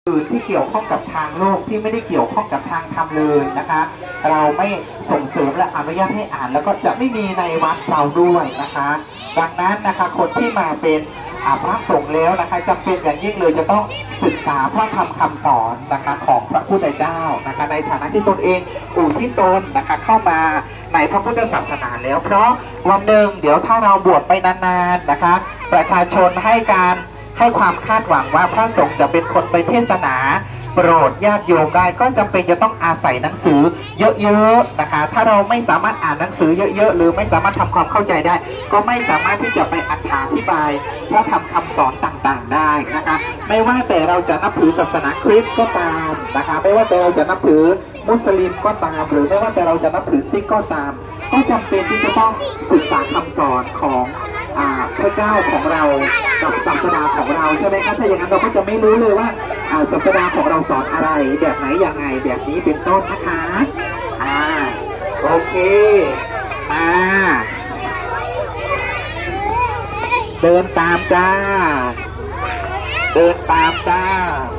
อื่นที่เกี่ยวข้องกับทางโลกที่ไม่ได้เกี่ยวข้องกับทางธรรมเลยนะคะเราไม่ส่งเสริมและอนุญาตให้อ่านแล้วก็จะไม่มีในวัดเราด้วยนะคะดังนั้นนะคะคนที่มาเป็นพระสงฆ์แล้วนะคะจำเป็นอย่างยิ่งเลยจะต้องศึกษาพระธรรมคำสอนนะคะของพระพุทธเจ้านะคะในฐานะที่ตนเองอุทิศตนนะคะเข้ามาในพระพุทธศาสนาแล้วเพราะวันหนึ่งเดี๋ยวถ้าเราบวชไปนานๆนะคะประชาชนให้ความคาดหวังว่าพระสงฆ์จะเป็นคนไปเทศนาโปรดญาติโยมได้ก็จำเป็นจะต้องอาศัยหนังสือเยอะๆนะคะถ้าเราไม่สามารถอ่านหนังสือเยอะๆหรือไม่สามารถทำความเข้าใจได้ก็ไม่สามารถที่จะไปอธิบายพระธรรมคำสอนต่างๆได้นะคะไม่ว่าแต่เราจะนับถือศาสนาคริสต์ก็ตามนะคะไม่ว่าแต่เราจะนับถือมุสลิมก็ตามหรือไม่ว่าแต่เราจะนับถือซิกก็ตามก็จำเป็นที่จะต้องศึกษาคำสอนของพระเจ้าของเรากับศาสดาของเราใช่ไหมครับถ้าอย่างนั้นเราก็จะไม่รู้เลยว่าศาสดาของเราสอนอะไรแบบไหนอย่างไงแบบนี้เป็นต้นนะคะโอเคเดินตามจ้าเดินตามจ้า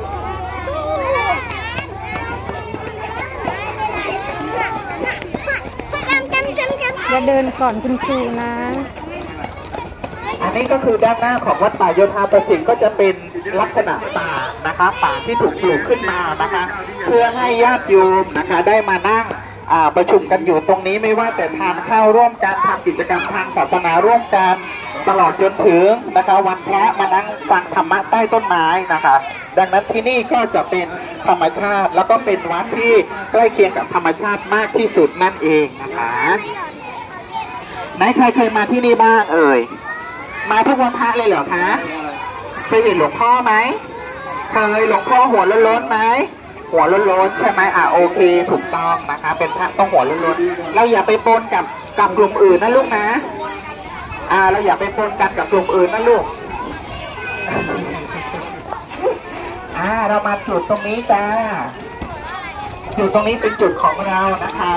จะเดินก่อนคุณครูนะอันนี้ก็คือด้านหน้าของวัดป่าโยธาประสิทธิ์ก็จะเป็นลักษณะป่านะคะป่าที่ถูกปลูกขึ้นมานะคะเพื่อให้ญาติโยมนะคะได้มานั่งประชุมกันอยู่ตรงนี้ไม่ว่าแต่ทานข้าวร่วมกันทำกิจกรรมทางศาสนาร่วมกันตลอดจนถึงนะคะวันพระมานั่งฟังธรรมะใต้ต้นไม้นะคะดังนั้นที่นี่ก็จะเป็นธรรมชาติแล้วก็เป็นวัดที่ใกล้เคียงกับธรรมชาติมากที่สุดนั่นเองนะคะไหนใครเคยมาที่นี่บ้างเอ่ยมาทุกวันพระเลยเหรอคะเคยเห็นหลวงพ่อไหมเคยหลวงพ่อหัวล้นๆไหมหัวล้นๆใช่ไหมโอเคถูกต้องนะคะเป็นพระต้องหัวล้นๆเราอย่าไปปนกับกลุ่มอื่นนะลูกนะเราอย่าไปปนกันกับกลุ่มอื่นนะลูกเรามาจุดตรงนี้จ้าจุดตรงนี้เป็นจุดของเรานะคะ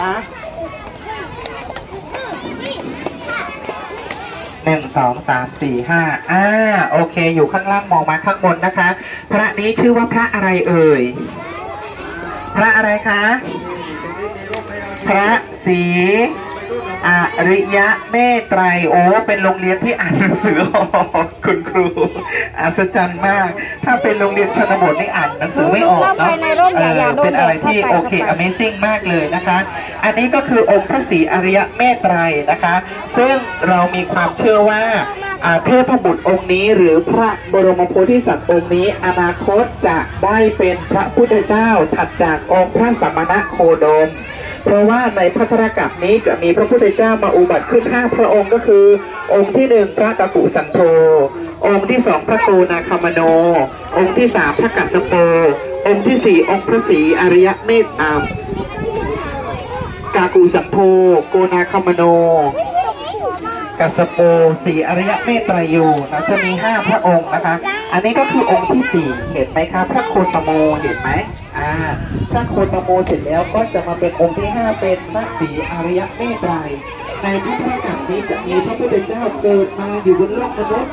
1 2 3 4 5โอเคอยู่ข้างล่างมองมาข้างบนนะคะพระนี้ชื่อว่าพระอะไรเอ่ยพระอะไรคะพระศรีอริยะเมตไตรโอ้เป็นโรงเรียนที่อ่านหนังสือออกคุณครูอัศจรรย์มากถ้าเป็นโรงเรียนชนบทนี่อ่านหนังสือไม่ออกเนาะเป็นอะไรที่โอเค Amazing มากเลยนะคะอันนี้ก็คือองค์พระศรีอริยะเมตไตรนะคะซึ่งเรามีความเชื่อว่าเทพบุตรองค์นี้หรือพระบรมโพธิสัตว์องค์นี้อนาคตจะได้เป็นพระพุทธเจ้าถัดจากองค์พระสัมมาณโคดมเพราะว่าในภัทรกัปนี้จะมีพระพุทธเจ้ามาอุบัติขึ้น5พระองค์ก็คือองค์ที่1พระกกุสันโธองค์ที่2พระโกนาคามโนองค์ที่3พระกัสสโปองค์ที่4องค์พระศรีอริยเมตตกากุสันโธโกนาคามโนกัสสโปศรีอริยเมตไตรยูนะจะมี5พระองค์นะคะอันนี้ก็คือองค์ที่4เห็นไหมครับพระโคตโมเห็นไหมพระโคตโมเสร็จแล้วก็จะมาเป็นองค์ที่5เป็นพระศรีอริยเมตไตรในพระพุทธกัปนี้จะมีพระพุทธเจ้าเกิดมาอยู่บนโลกมนุษย์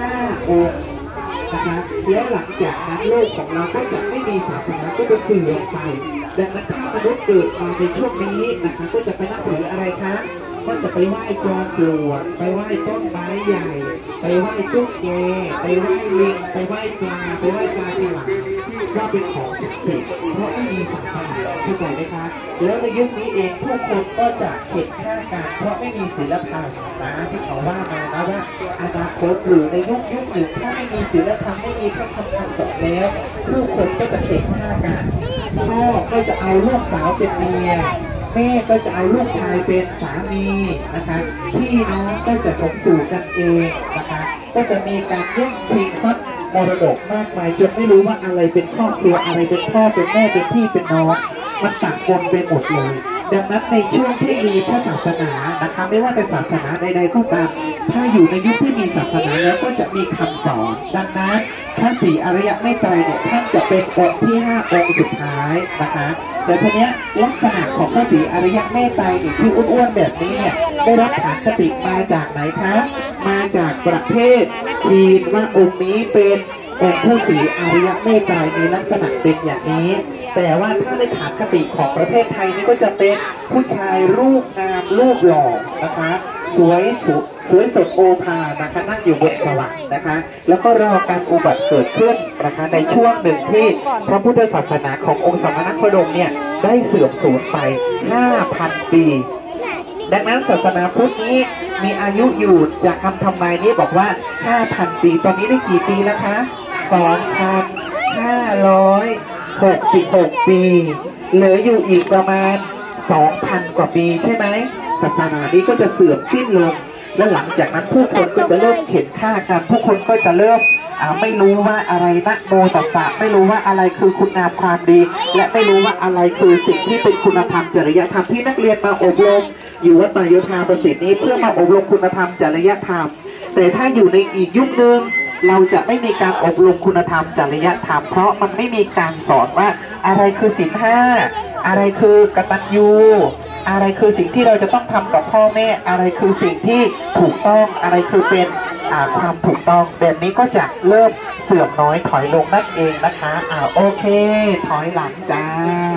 5องค์นะคะแล้วหลังจากนั้นโลกของเราก็จะไม่มีศาสนาก็จะเสื่อมไปดังนั้นถ้ามนุษย์เกิดมาในช่วงนี้นะคะก็จะไปนับถืออะไรคะก็จะไปไหว้จอมปลวกไปไหว้ต้นไม้ใหญ่ไปไหว้ตุ๊กแกไปไหว้ลิงไปไหว้ปลาไปไหว้ปลาฉลามว่าเป็นของศักดิ์สิทธิ์เพราะไม่มีศาสนาเข้าใจไหมคะแล้วในยุคนี้เองผู้คนก็จะเข็ดฆ่ากันเพราะไม่มีศีลธรรมนะที่เขาว่ามานะว่าอนาคตหรือในยุคหนึ่งถ้าไม่มีศีลธรรมไม่มีพระธรรมคำสอนแล้วผู้คนก็จะเข็ดฆ่ากันพ่อก็จะเอาลูกสาวเป็นเมียแม่ก็จะเอาลูกชายเป็นสามีนะคะพี่น้องก็จะสมสู่กันเองนะคะก็จะมีการแย่งชิงทรัพย์มรดกมากมายจนไม่รู้ว่าอะไรเป็นครอบครัวอะไรเป็นพ่อเป็นแม่เป็นพี่เป็นน้องมันปะปนไปหมดเลยดังนั้นในช่วงที่มีพระศาสนานะคะไม่ว่าแต่ศาสนาใดๆก็ตามถ้าอยู่ในยุคที่มีศาสนาแล้วก็จะมีคำสอนดังนั้นพระศรีอริยเมตไตรเนี่ยท่านจะเป็นองค์ที่5องค์สุดท้ายนะคะแต่ทีเนี้ยลักษณะของพระศรีอริยเมตไตรเนี่ยที่อ้วนๆแบบนี้เนี่ยได้รับฐานคติมาจากไหนคะมาจากประเทศจีนว่าองค์นี้เป็นองค์พระศรีอริยเมตไตรมีลักษณะเป็นอย่างนี้ แต่ว่าถ้าในฐานคติของประเทศไทยนี่ก็จะเป็นผู้ชายรูปงามรูปหล่อนะคะสวยสดโอภานะคะนั่งอยู่บนสวรรค์นะคะ แล้วก็รอการอุบัติเกิดขึ้นนะคะในช่วงหนึ่งที่พระพุทธศาสนาขององค์สมณโคดมเนี่ยได้เสื่อมสูญไป 5,000 ปี ดังนั้นศาสนาพุทธนี้มีอายุอยู่จากคำทำนายนี้บอกว่า 5,000 ปีตอนนี้ได้กี่ปีแล้วคะ 2,566 ปีเหลืออยู่อีกประมาณ 2,000 กว่าปีใช่ไหมศาสนานี้ก็จะเสื่อมสิ้นลงและหลังจากนั้นผู้คนก็จะเริ่มเข็นฆ่ากันผู้คนก็จะเริ่มไม่รู้ว่าอะไรนะโมตัสสะไม่รู้ว่าอะไรคือคุณงามความดีและไม่รู้ว่าอะไรคือสิ่งที่เป็นคุณธรรมจริยธรรมที่นักเรียนมาอบรมอยู่วัดป่าโยธาประสิทธิ์นี้เพื่อมาอบรมคุณธรรมจริยธรรมแต่ถ้าอยู่ในอีกยุคนึงเราจะไม่มีการอบรมคุณธรรมจริยธรรมเพราะมันไม่มีการสอนว่าอะไรคือศีล 5อะไรคือกตัญญูอะไรคือสิ่งที่เราจะต้องทำกับพ่อแม่อะไรคือสิ่งที่ถูกต้องอะไรคือเป็นความถูกต้องแบบนี้ก็จะเริ่มเสื่อมน้อยถอยลงนั่นเองนะคะโอเคถอยหลังจ้า